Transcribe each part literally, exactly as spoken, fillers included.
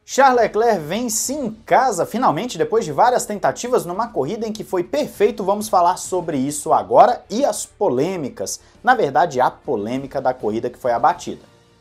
Charles Leclerc vence em casa, finalmente, depois de várias tentativas numa corrida em que foi perfeito. Vamos falar sobre isso agora e as polêmicas. Na verdade, a polêmica da corrida que foi abatida.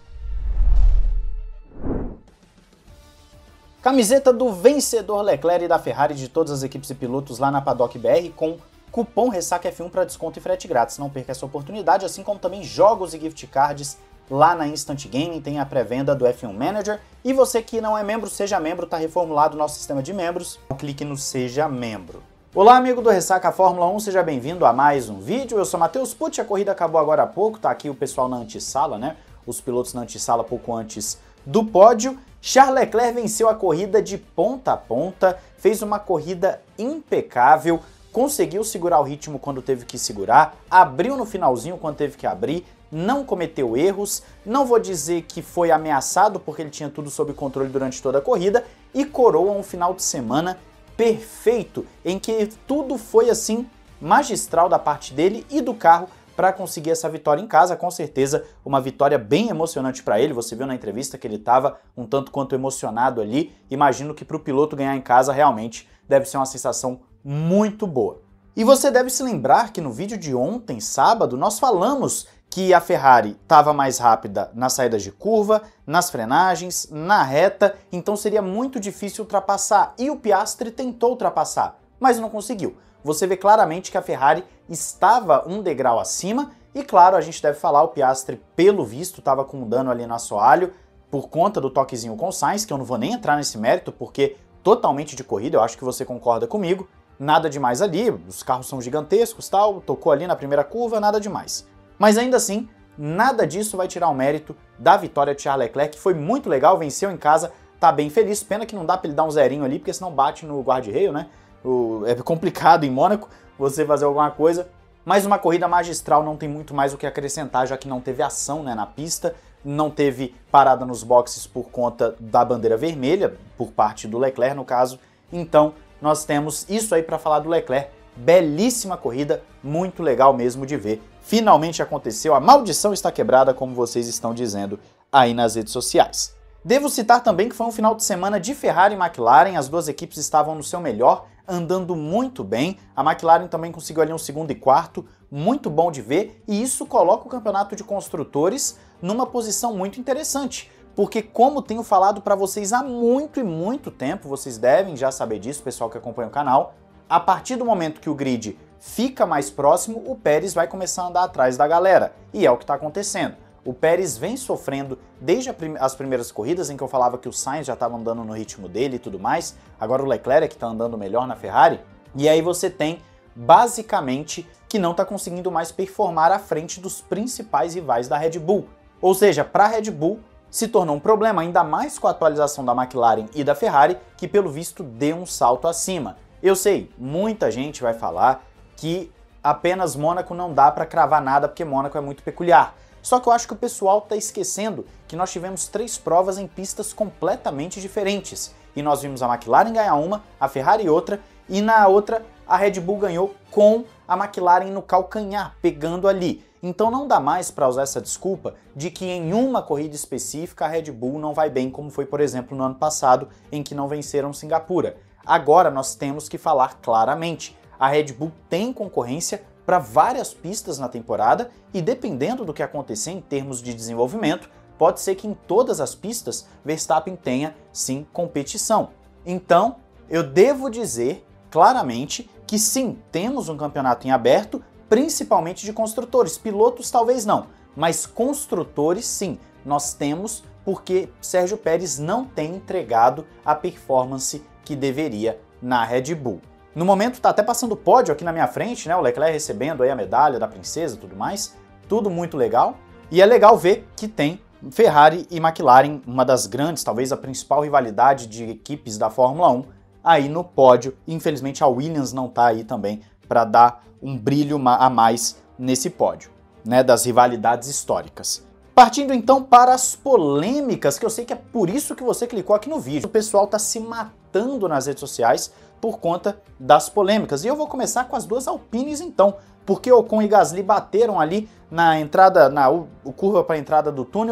Camiseta do vencedor Leclerc e da Ferrari de todas as equipes e pilotos lá na Paddock B R com cupom Ressaca F um para desconto e frete grátis. Não perca essa oportunidade, assim como também jogos e gift cards lá na Instant Gaming. Tem a pré-venda do F um Manager. E você que não é membro, seja membro, está reformulado o nosso sistema de membros. Clique no Seja Membro. Olá, amigo do Ressaca Fórmula um, seja bem-vindo a mais um vídeo. Eu sou Matheus Pucci, a corrida acabou agora há pouco, tá aqui o pessoal na antessala, né? Os pilotos na antessala pouco antes do pódio. Charles Leclerc venceu a corrida de ponta a ponta, fez uma corrida impecável, conseguiu segurar o ritmo quando teve que segurar, abriu no finalzinho quando teve que abrir, não cometeu erros, não vou dizer que foi ameaçado porque ele tinha tudo sob controle durante toda a corrida e coroa um final de semana perfeito, em que tudo foi assim magistral da parte dele e do carro para conseguir essa vitória em casa. Com certeza uma vitória bem emocionante para ele. Você viu na entrevista que ele estava um tanto quanto emocionado ali. Imagino que para o piloto ganhar em casa realmente deve ser uma sensação muito boa. E você deve se lembrar que no vídeo de ontem, sábado, nós falamos que a Ferrari estava mais rápida nas saídas de curva, nas frenagens, na reta, então seria muito difícil ultrapassar. E o Piastri tentou ultrapassar, mas não conseguiu. Você vê claramente que a Ferrari estava um degrau acima e, claro, a gente deve falar, o Piastri, pelo visto, estava com um dano ali no assoalho por conta do toquezinho com o Sainz, que eu não vou nem entrar nesse mérito porque totalmente de corrida, eu acho que você concorda comigo, nada demais ali, os carros são gigantescos, tal, tocou ali na primeira curva, nada demais. Mas ainda assim, nada disso vai tirar o mérito da vitória de Charles Leclerc, que foi muito legal, venceu em casa, tá bem feliz, pena que não dá para ele dar um zerinho ali, porque senão bate no guarda-reio, né? O, é complicado em Mônaco você fazer alguma coisa, mas uma corrida magistral, não tem muito mais o que acrescentar, já que não teve ação, né, na pista, não teve parada nos boxes por conta da bandeira vermelha, por parte do Leclerc no caso, então nós temos isso aí para falar do Leclerc. Belíssima corrida, muito legal mesmo de ver. Finalmente aconteceu, a maldição está quebrada, como vocês estão dizendo aí nas redes sociais. Devo citar também que foi um final de semana de Ferrari e McLaren, as duas equipes estavam no seu melhor, andando muito bem, a McLaren também conseguiu ali um segundo e quarto, muito bom de ver, e isso coloca o campeonato de construtores numa posição muito interessante, porque como tenho falado para vocês há muito e muito tempo, vocês devem já saber disso, pessoal que acompanha o canal, a partir do momento que o grid fica mais próximo, o Pérez vai começar a andar atrás da galera, e é o que está acontecendo. O Pérez vem sofrendo desde as primeiras corridas, em que eu falava que o Sainz já estava andando no ritmo dele e tudo mais, agora o Leclerc é que está andando melhor na Ferrari, e aí você tem, basicamente, que não está conseguindo mais performar à frente dos principais rivais da Red Bull. Ou seja, para a Red Bull se tornou um problema, ainda mais com a atualização da McLaren e da Ferrari, que pelo visto deu um salto acima. Eu sei, muita gente vai falar que apenas Mônaco não dá para cravar nada, porque Mônaco é muito peculiar. Só que eu acho que o pessoal está esquecendo que nós tivemos três provas em pistas completamente diferentes. E nós vimos a McLaren ganhar uma, a Ferrari outra, e na outra a Red Bull ganhou com a McLaren no calcanhar, pegando ali. Então não dá mais para usar essa desculpa de que em uma corrida específica a Red Bull não vai bem, como foi, por exemplo, no ano passado, em que não venceram Singapura. Agora nós temos que falar claramente. A Red Bull tem concorrência para várias pistas na temporada e dependendo do que acontecer em termos de desenvolvimento, pode ser que em todas as pistas Verstappen tenha sim competição. Então, eu devo dizer claramente que sim, temos um campeonato em aberto, principalmente de construtores. Pilotos talvez não, mas construtores sim, nós temos, porque Sérgio Pérez não tem entregado a performance que deveria na Red Bull. No momento tá até passando o pódio aqui na minha frente, né? O Leclerc recebendo aí a medalha da princesa e tudo mais. Tudo muito legal. E é legal ver que tem Ferrari e McLaren, uma das grandes, talvez a principal rivalidade de equipes da Fórmula um, aí no pódio. Infelizmente a Williams não tá aí também para dar um brilho a mais nesse pódio, né? Das rivalidades históricas. Partindo então para as polêmicas, que eu sei que é por isso que você clicou aqui no vídeo. O pessoal tá se matando nas redes sociais por conta das polêmicas. E eu vou começar com as duas Alpines então, porque Ocon e Gasly bateram ali na entrada, na o, curva para a entrada do túnel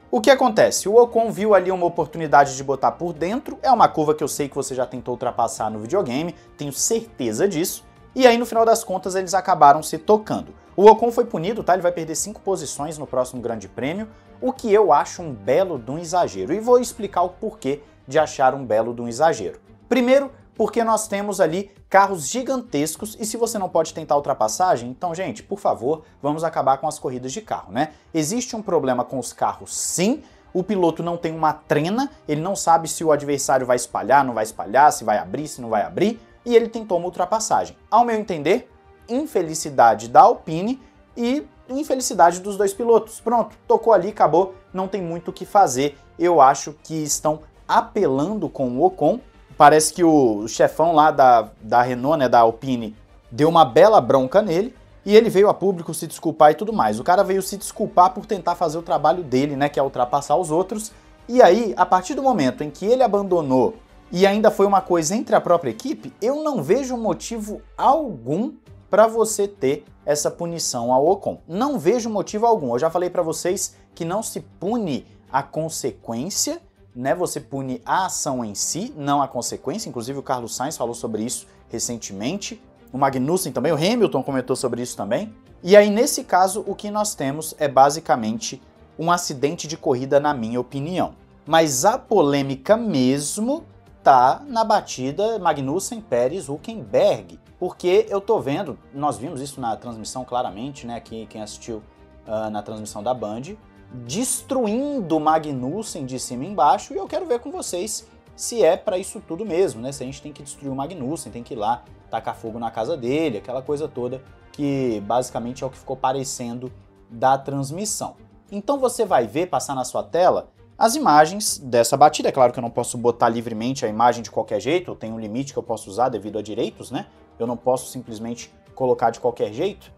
O que acontece? O Ocon viu ali uma oportunidade de botar por dentro, é uma curva que eu sei que você já tentou ultrapassar no videogame, tenho certeza disso, e aí no final das contas eles acabaram se tocando. O Ocon foi punido, tá? Ele vai perder cinco posições no próximo Grande Prêmio, o que eu acho um belo de um exagero, e vou explicar o porquê de achar um belo de um exagero. Primeiro, porque nós temos ali carros gigantescos e se você não pode tentar ultrapassagem, então, gente, por favor, vamos acabar com as corridas de carro, né? Existe um problema com os carros, sim. O piloto não tem uma trena, ele não sabe se o adversário vai espalhar, não vai espalhar, se vai abrir, se não vai abrir, e ele tentou uma ultrapassagem. Ao meu entender, infelicidade da Alpine e infelicidade dos dois pilotos. Pronto, tocou ali, acabou, não tem muito o que fazer. Eu acho que estão apelando com o Ocon. Parece que o chefão lá da, da Renault, né, da Alpine, deu uma bela bronca nele e ele veio a público se desculpar e tudo mais. O cara veio se desculpar por tentar fazer o trabalho dele, né, que é ultrapassar os outros. E aí, a partir do momento em que ele abandonou e ainda foi uma coisa entre a própria equipe, eu não vejo motivo algum para você ter essa punição ao Ocon. Não vejo motivo algum. Eu já falei para vocês que não se pune a consequência, né? Você pune a ação em si, não a consequência. Inclusive o Carlos Sainz falou sobre isso recentemente. O Magnussen também, o Hamilton comentou sobre isso também. E aí, nesse caso, o que nós temos é basicamente um acidente de corrida, na minha opinião. Mas a polêmica mesmo tá na batida Magnussen, Pérez, Hülkenberg. Porque eu tô vendo, nós vimos isso na transmissão claramente, né? Aqui, quem assistiu uh, na transmissão da Band, destruindo o Magnussen de cima e embaixo, e eu quero ver com vocês se é para isso tudo mesmo, né? Se a gente tem que destruir o Magnussen, tem que ir lá tacar fogo na casa dele, aquela coisa toda que basicamente é o que ficou parecendo da transmissão. Então você vai ver, passar na sua tela, as imagens dessa batida. É claro que eu não posso botar livremente a imagem de qualquer jeito, eu tenho um limite que eu posso usar devido a direitos, né? Eu não posso simplesmente colocar de qualquer jeito,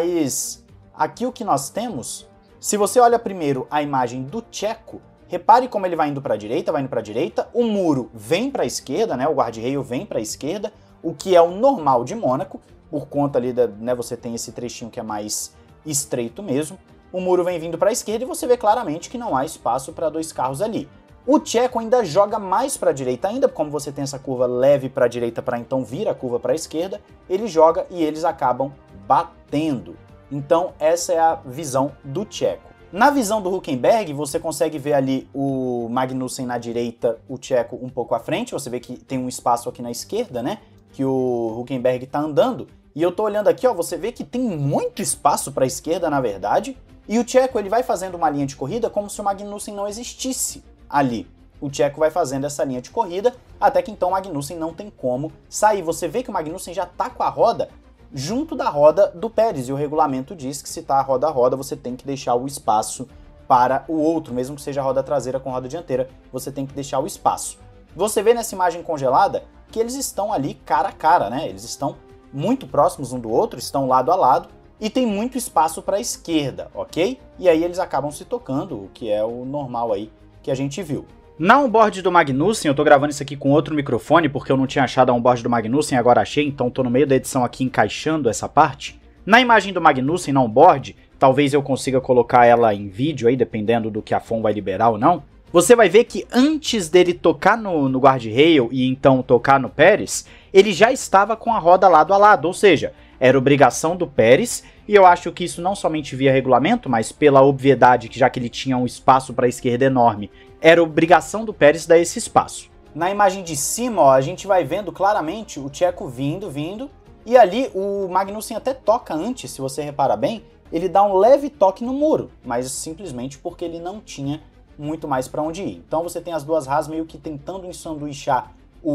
mas aqui o que nós temos, se você olha primeiro a imagem do Checo, repare como ele vai indo para a direita, vai indo para a direita, o muro vem para a esquerda, né? O guarda-reio vem para a esquerda, o que é o normal de Mônaco, por conta ali, da, né, você tem esse trechinho que é mais estreito mesmo, o muro vem vindo para a esquerda e você vê claramente que não há espaço para dois carros ali. O Checo ainda joga mais para a direita ainda, como você tem essa curva leve para a direita para então vir a curva para a esquerda, ele joga e eles acabam batendo. Então essa é a visão do Checo. Na visão do Hülkenberg, você consegue ver ali o Magnussen na direita, o Checo um pouco à frente, você vê que tem um espaço aqui na esquerda, né, que o Hülkenberg tá andando, e eu tô olhando aqui, ó, você vê que tem muito espaço para a esquerda, na verdade, e o Checo ele vai fazendo uma linha de corrida como se o Magnussen não existisse ali. O Checo vai fazendo essa linha de corrida, até que então o Magnussen não tem como sair. Você vê que o Magnussen já tá com a roda junto da roda do Pérez, e o regulamento diz que se tá roda a roda, você tem que deixar o espaço para o outro, mesmo que seja a roda traseira com roda dianteira, você tem que deixar o espaço. Você vê nessa imagem congelada que eles estão ali cara a cara, né? Eles estão muito próximos um do outro, estão lado a lado, e tem muito espaço para a esquerda, ok? E aí eles acabam se tocando, o que é o normal aí que a gente viu. Na onboard do Magnussen, eu tô gravando isso aqui com outro microfone, porque eu não tinha achado a onboard do Magnussen, agora achei, então tô no meio da edição aqui encaixando essa parte. Na imagem do Magnussen na onboard, talvez eu consiga colocar ela em vídeo aí, dependendo do que a F O M vai liberar ou não, você vai ver que antes dele tocar no, no guardrail e então tocar no Pérez, ele já estava com a roda lado a lado, ou seja, era obrigação do Pérez, e eu acho que isso não somente via regulamento, mas pela obviedade que já que ele tinha um espaço para a esquerda enorme, era obrigação do Pérez dar esse espaço. Na imagem de cima, ó, a gente vai vendo claramente o Checo vindo, vindo, e ali o Magnussen até toca antes, se você reparar bem, ele dá um leve toque no muro, mas simplesmente porque ele não tinha muito mais para onde ir. Então você tem as duas Haas meio que tentando ensanduichar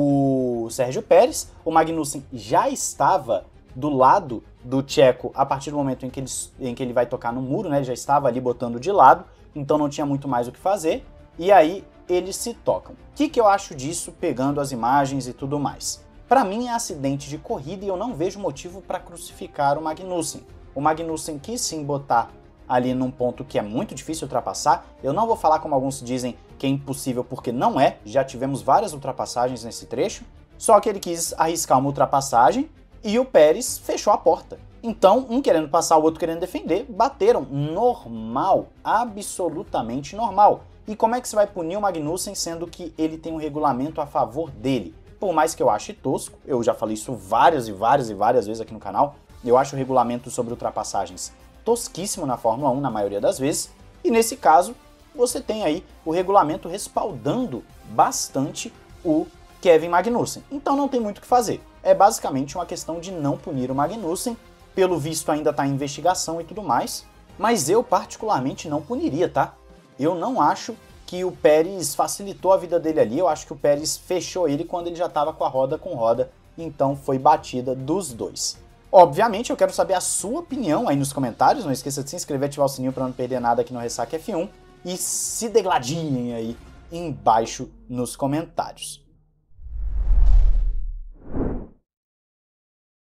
o Sérgio Pérez, o Magnussen já estava do lado do Checo a partir do momento em que ele, em que ele vai tocar no muro, né? Ele já estava ali botando de lado, então não tinha muito mais o que fazer, e aí eles se tocam. O que, que eu acho disso, pegando as imagens e tudo mais? Para mim é acidente de corrida e eu não vejo motivo para crucificar o Magnussen. O Magnussen quis sim botar ali num ponto que é muito difícil ultrapassar. Eu não vou falar como alguns dizem que é impossível, porque não é, já tivemos várias ultrapassagens nesse trecho, só que ele quis arriscar uma ultrapassagem e o Pérez fechou a porta. Então, um querendo passar, o outro querendo defender, bateram. Normal, absolutamente normal. E como é que você vai punir o Magnussen sendo que ele tem um regulamento a favor dele? Por mais que eu ache tosco, eu já falei isso várias e várias e várias vezes aqui no canal, eu acho o regulamento sobre ultrapassagens tosquíssimo na Fórmula um na maioria das vezes, e nesse caso você tem aí o regulamento respaldando bastante o Kevin Magnussen. Então não tem muito o que fazer. É basicamente uma questão de não punir o Magnussen, pelo visto ainda está em investigação e tudo mais, mas eu particularmente não puniria, tá? Eu não acho que o Pérez facilitou a vida dele ali, eu acho que o Pérez fechou ele quando ele já estava com a roda com roda, então foi batida dos dois. Obviamente eu quero saber a sua opinião aí nos comentários, não esqueça de se inscrever e ativar o sininho para não perder nada aqui no Ressaca F um, e se degladiem aí embaixo nos comentários.